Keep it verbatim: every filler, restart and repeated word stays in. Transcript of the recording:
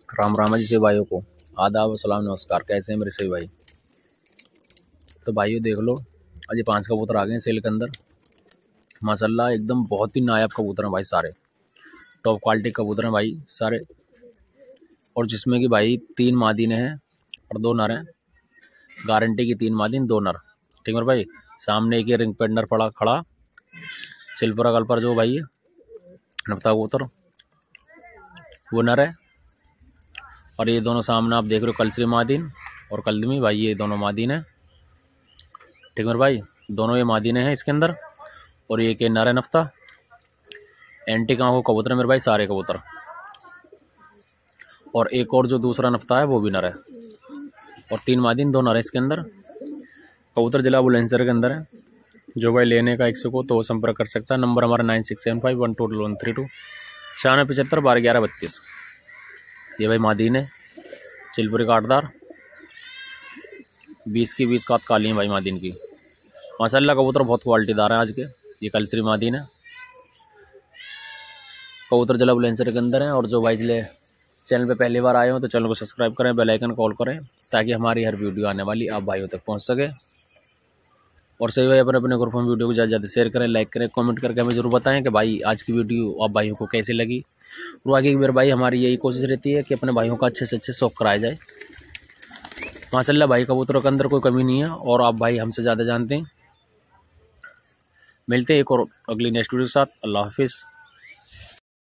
राम राम जी से भाइयों को आदाब सलाम नमस्कार। कैसे हैं मेरे सही भाई? तो भाइयों देख लो, आज ये पांच कबूतर आ गए हैं सेल के अंदर। माशाल्लाह एकदम बहुत ही नायाब कबूतर हैं भाई, सारे टॉप क्वालिटी कबूतर हैं भाई सारे। और जिसमें कि भाई तीन मादीने हैं और दो नर हैं, गारंटी की तीन मादीन दो नर। ठीक है भाई। सामने एक रिंग पेंडर पड़ा खड़ा सिल्वर गल पर जो भाई नपता कबूतर वो नर है। और ये दोनों सामने आप देख रहे हो कलसरी मादीन और कलदमी भाई, ये दोनों मादीन है। ठीक है भाई, दोनों ये मादीने हैं इसके अंदर। और ये के नर है नफ्ता एंटीक आंखों कबूतर है मेरे भाई, सारे कबूतर। और एक और जो दूसरा नफ्ता है वो भी नर है। और तीन मादीन दो नर है इसके अंदर। कबूतर जिला बुलंदशहर के अंदर है। जो भाई लेने का इच्छुक हो तो वो संपर्क कर सकता है। नंबर हमारा nine six seven five one two one three two छियानवे पचहत्तर बारह ग्यारह बत्तीस। ये भाई मादीन है चिलपुरी काटदार, बीस की बीस काट काली है भाई मादीन की। माशाल्लाह कबूतर बहुत क्वालिटीदार है आज के। ये कलसरी मादीन है। कबूतर जिला बुलंदशहर के अंदर है। और जो भाई जिले चैनल पे पहली बार आए हो तो चैनल को सब्सक्राइब करें, बेल आइकन कॉल करें ताकि हमारी हर वीडियो आने वाली आप भाइयों तक पहुंच सके। और सही भाई अपने अपने ग्रुप में वीडियो को ज़्यादा ज़्यादा शेयर करें, लाइक करें, कमेंट करके हमें ज़रूर बताएं कि भाई आज की वीडियो आप भाइयों को कैसी लगी। और आगे की बार भाई हमारी यही कोशिश रहती है कि अपने भाइयों का अच्छे से अच्छे शौक कराया जाए। माशाल्लाह भाई कबूतरों के अंदर कोई कमी नहीं है और आप भाई हमसे ज़्यादा जानते हैं। मिलते हैं एक और अगली नेक्स्ट वीडियो के साथ। अल्लाह हाफिज़।